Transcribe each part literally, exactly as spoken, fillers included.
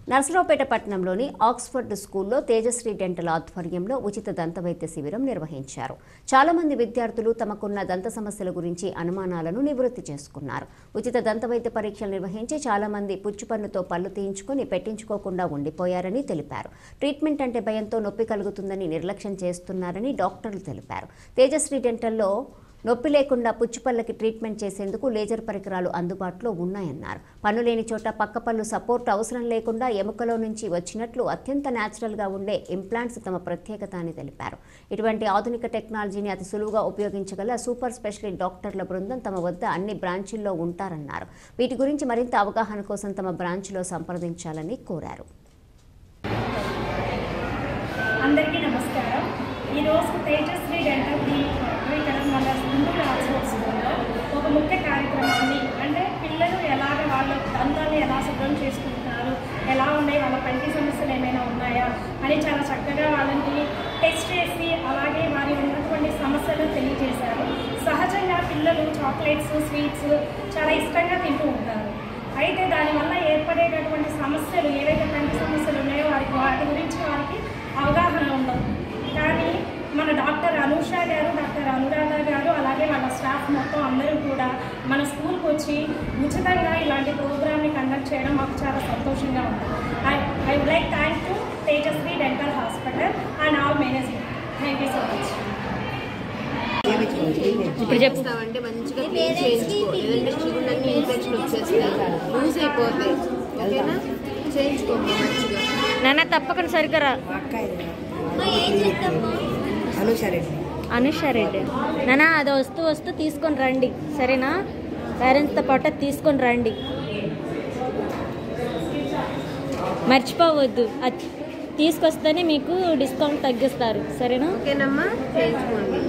నర్సరావుపేట పట్టణంలోని ఆక్స్ఫర్డ్ స్కూల్లో తేజశ్రీ డెంటల్ ఆధ్వర్యంలో ఉచిత దంతవైద్య శిబిరం నిర్వహించారు. చాలా మంది విద్యార్థులు తమకున్న దంత సమస్యల గురించి అనుమానాలను నివృత్తి చేసుకున్నారు. ఉచిత దంతవైద్య పరీక్షలు నిర్వహించి చాలా మంది పుచ్చుపన్నుతో పళ్ళు తీయించుకొని పెట్టించుకోకుండా ఉండిపోయారని తెలిపారు. ట్రీట్మెంట్ అంటే భయంతో నొప్పి కలుగుతుందని నిర్లక్ష్యం చేస్తున్నారని డాక్టర్లు తెలిపారు. తేజశ్రీ డెంటల్లో నొప్పి లేకుండా పుచ్చుపళ్ళకి ట్రీట్మెంట్ చేసేందుకు లేజర్ పరికరాలు అందుబాటులో ఉన్నాయన్నారు. పన్ను లేని చోట పక్క పళ్ళు సపోర్ట్ అవసరం లేకుండా ఎముకలో నుంచి వచ్చినట్లు అత్యంత న్యాచురల్గా ఉండే ఇంప్లాంట్స్ తమ ప్రత్యేకత అని తెలిపారు. ఇటువంటి ఆధునిక టెక్నాలజీని అతి సులువుగా ఉపయోగించగల సూపర్ స్పెషలిస్ట్ డాక్టర్ల బృందం తమ వద్ద అన్ని బ్రాంచీల్లో ఉంటారన్నారు. వీటి గురించి మరింత అవగాహన కోసం తమ బ్రాంచ్లో సంప్రదించాలని కోరారు. అందరికీ నమస్కారం. ఈరోజు తేజశ్రీ డెంటల్ ఇక్కడ మన గుంటూరు ఆక్స్ఫర్డ్ స్కూల్లో ఒక ముఖ్య కార్యక్రమాన్ని, అంటే పిల్లలు ఎలాగ వాళ్ళ దంతాన్ని ఎలా శుభ్రం చేసుకుంటున్నారు, ఎలా ఉన్నాయి, వాళ్ళ పంటి సమస్యలు ఏమైనా ఉన్నాయా అని చాలా చక్కగా వాళ్ళని టెస్ట్ చేసి అలాగే వారి ఉన్నటువంటి సమస్యలు తెలియజేశారు. సహజంగా పిల్లలు చాక్లెట్స్, స్వీట్స్ చాలా ఇష్టంగా తింటూ ఉంటారు. అయితే దానివల్ల ఏర్పడేటటువంటి సమస్యలు ఏవైతే పంటి సమస్యలు ఉన్నాయో వారికి వాటి గురించి వారికి అవగాహన ఉండదు. కానీ మన డాక్టర్ అనూష గారు, డాక్టర్ అనురాధ గారు, అలాగే వాళ్ళ స్టాఫ్ మొత్తం అందరూ కూడా మన స్కూల్కి వచ్చి ఉచితంగా ఇలాంటి ప్రోగ్రామ్ని కండక్ట్ చేయడం మాకు చాలా సంతోషంగా ఉంది. I I would like thank to Tejashree dental hospital and all management. Thank you so much. ఇప్పుడు చెప్తామంటే మంచిగా క్లీన్ చేయించుకో, లేదంటే చిగుళ్ళన్నీ ఇన్ఫెక్షన్ వచ్చేస్తాయి, లూజ్ అయిపోతాయి. ఓకేనా? చేయించుకోమ్మా మంచిగా. నాన్న తప్పకుండా సరిగ్గా రా. అనుషారెడ్డి నాన్న అది వస్తూ వస్తూ తీసుకొని రండి, సరేనా? పేరెంట్స్తో పాటు తీసుకొని రండి, మర్చిపోవద్దు. అది తీసుకొస్తేనే మీకు డిస్కౌంట్ తగ్గిస్తారు, సరేనా? ఓకేనమ్మా, చేయించుకోండి.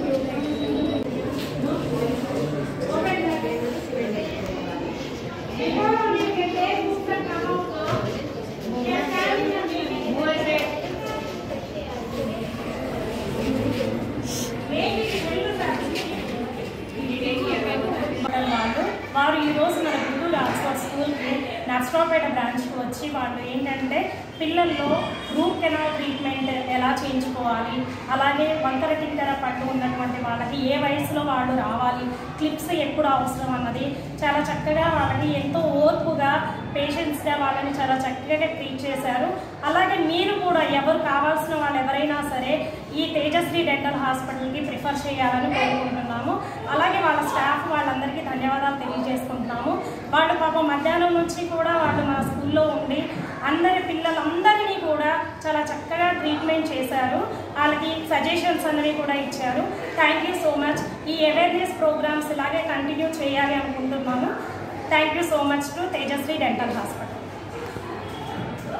వారు ఈరోజు మన గుంటూరు ఆక్స్ఫర్డ్ స్కూల్కి నర్సరావుపేట బ్రాంచ్కి వచ్చి వాళ్ళు ఏంటంటే పిల్లల్లో రూట్ కెనాల్ ట్రీట్మెంట్ ఎలా చేయించుకోవాలి, అలాగే వంకర టింకర పట్టు ఉన్నటువంటి వాళ్ళకి ఏ వయసులో వాళ్ళు రావాలి, క్లిప్స్ ఎప్పుడు అవసరం అన్నది చాలా చక్కగా వాళ్ళకి ఎంతో ఓర్పుగా పేషెంట్స్గా వాళ్ళని చాలా చక్కగా ట్రీట్ చేశారు. అలాగే మీరు కూడా ఎవరు కావాల్సిన వాళ్ళు ఎవరైనా సరే ఈ తేజశ్రీ డెంటల్ హాస్పిటల్కి ప్రిఫర్ చేయాలని కోరుకుంటున్నాము. అలాగే వాళ్ళ స్టాఫ్ వాళ్ళందరికీ ధన్యవాదాలు తెలియజేసుకుంటున్నాము. వాళ్ళు పాపం మధ్యాహ్నం నుంచి కూడా వాళ్ళు మా స్కూల్లో ఉండి అందరి పిల్లలందరినీ కూడా చాలా చక్కగా ట్రీట్మెంట్ చేశారు. వాళ్ళకి సజెషన్స్ అనేవి కూడా ఇచ్చారు. Thank you so much. ఈ అవేర్నెస్ ప్రోగ్రామ్స్ ఇలాగే కంటిన్యూ చేయాలి అనుకుంటున్నాను. Thank you so much to Tejashree dental hospital.